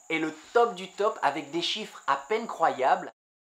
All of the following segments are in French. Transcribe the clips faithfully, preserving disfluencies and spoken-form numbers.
est le top du top avec des chiffres à peine croyables.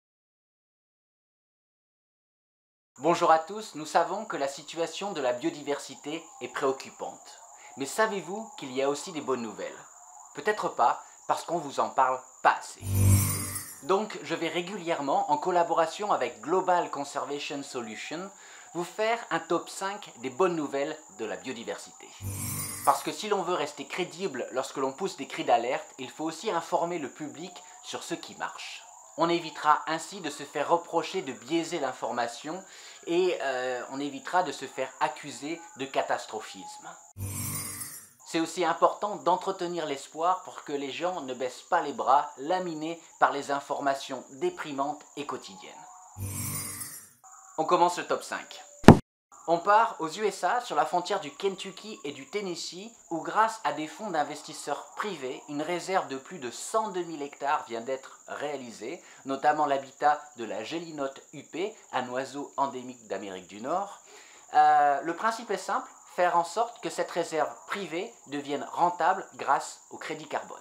Bonjour à tous, nous savons que la situation de la biodiversité est préoccupante. Mais savez-vous qu'il y a aussi des bonnes nouvelles? Peut-être pas, parce qu'on vous en parle pas assez. Donc je vais régulièrement, en collaboration avec Global Conservation Solutions, vous faire un top cinq des bonnes nouvelles de la biodiversité. Parce que si l'on veut rester crédible lorsque l'on pousse des cris d'alerte, il faut aussi informer le public sur ce qui marche. On évitera ainsi de se faire reprocher de biaiser l'information et euh, on évitera de se faire accuser de catastrophisme. C'est aussi important d'entretenir l'espoir pour que les gens ne baissent pas les bras, laminés par les informations déprimantes et quotidiennes. On commence le top cinq. On part aux U S A, sur la frontière du Kentucky et du Tennessee, où grâce à des fonds d'investisseurs privés, une réserve de plus de cent deux mille hectares vient d'être réalisée, notamment l'habitat de la gélinote huppée, un oiseau endémique d'Amérique du Nord. Euh, le principe est simple, faire en sorte que cette réserve privée devienne rentable grâce au crédit carbone.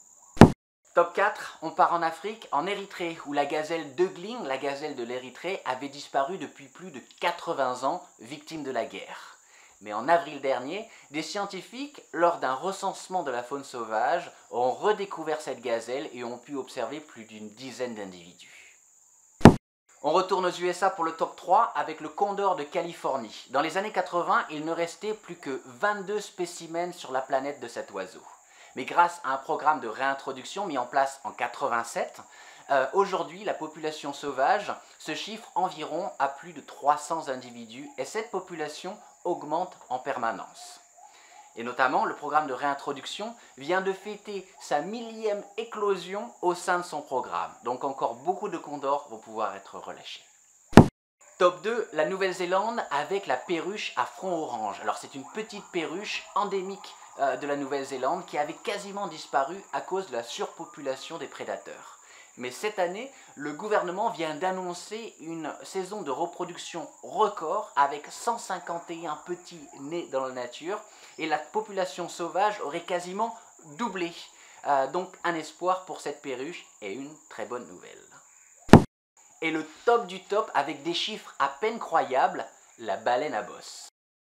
Top quatre, on part en Afrique, en Érythrée, où la gazelle d'Eugling, la gazelle de l'Érythrée, avait disparu depuis plus de quatre-vingts ans, victime de la guerre. Mais en avril dernier, des scientifiques, lors d'un recensement de la faune sauvage, ont redécouvert cette gazelle et ont pu observer plus d'une dizaine d'individus. On retourne aux U S A pour le top trois avec le condor de Californie. Dans les années quatre-vingts, il ne restait plus que vingt-deux spécimens sur la planète de cet oiseau. Mais grâce à un programme de réintroduction mis en place en quatre-vingt-sept, euh, aujourd'hui la population sauvage se chiffre environ à plus de trois cents individus et cette population augmente en permanence. Et notamment, le programme de réintroduction vient de fêter sa millième éclosion au sein de son programme. Donc encore beaucoup de condors vont pouvoir être relâchés. Top deux, la Nouvelle-Zélande avec la perruche à front orange. Alors c'est une petite perruche endémique euh, de la Nouvelle-Zélande qui avait quasiment disparu à cause de la surpopulation des prédateurs. Mais cette année, le gouvernement vient d'annoncer une saison de reproduction record avec cent cinquante et un petits nés dans la nature et la population sauvage aurait quasiment doublé. Euh, donc un espoir pour cette perruche et une très bonne nouvelle. Et le top du top avec des chiffres à peine croyables, la baleine à bosse.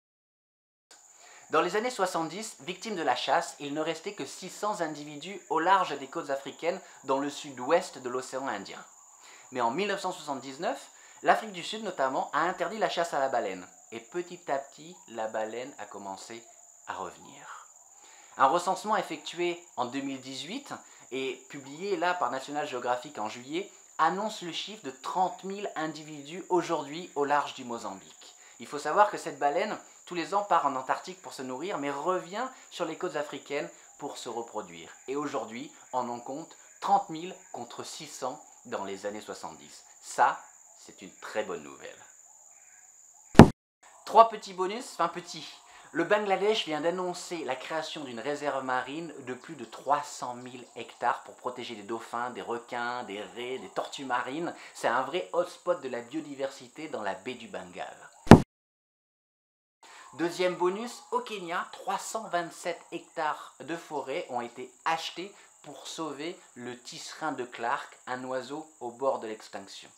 Dans les années soixante-dix, victime de la chasse, il ne restait que six cents individus au large des côtes africaines dans le sud-ouest de l'océan Indien. Mais en mille neuf cent soixante-dix-neuf, l'Afrique du Sud notamment a interdit la chasse à la baleine. Et petit à petit, la baleine a commencé à revenir. Un recensement effectué en deux mille dix-huit et publié là par National Geographic en juillet annonce le chiffre de trente mille individus aujourd'hui au large du Mozambique. Il faut savoir que cette baleine, tous les ans, part en Antarctique pour se nourrir, mais revient sur les côtes africaines pour se reproduire. Et aujourd'hui, on en compte trente mille contre six cents dans les années soixante-dix. Ça, c'est une très bonne nouvelle. Trois petits bonus, enfin petits. Le Bangladesh vient d'annoncer la création d'une réserve marine de plus de trois cent mille hectares pour protéger des dauphins, des requins, des raies, des tortues marines. C'est un vrai hotspot de la biodiversité dans la baie du Bengale. Deuxième bonus, au Kenya, trois cent vingt-sept hectares de forêt ont été achetés pour sauver le tisserin de Clark, un oiseau au bord de l'extinction.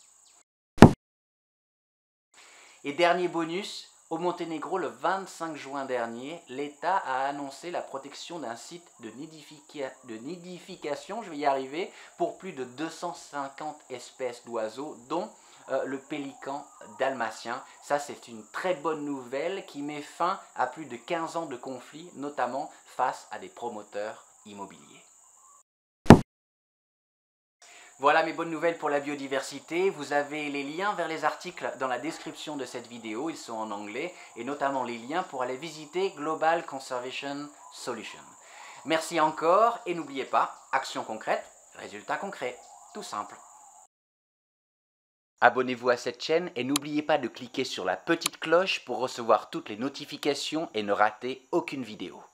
Et dernier bonus, au Monténégro, le vingt-cinq juin dernier, l'État a annoncé la protection d'un site de, nidifica... de nidification, je vais y arriver, pour plus de deux cent cinquante espèces d'oiseaux, dont euh, le pélican dalmatien. Ça, c'est une très bonne nouvelle qui met fin à plus de quinze ans de conflit, notamment face à des promoteurs immobiliers. Voilà mes bonnes nouvelles pour la biodiversité. Vous avez les liens vers les articles dans la description de cette vidéo, ils sont en anglais, et notamment les liens pour aller visiter Global Conservation Solutions. Merci encore, et n'oubliez pas, action concrète, résultat concret, tout simple. Abonnez-vous à cette chaîne et n'oubliez pas de cliquer sur la petite cloche pour recevoir toutes les notifications et ne rater aucune vidéo.